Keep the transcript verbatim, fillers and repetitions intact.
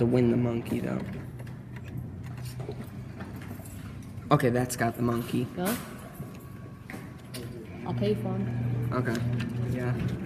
to win the monkey, though. Okay, that's got the monkey. Yeah? I'll pay for him. Okay, yeah.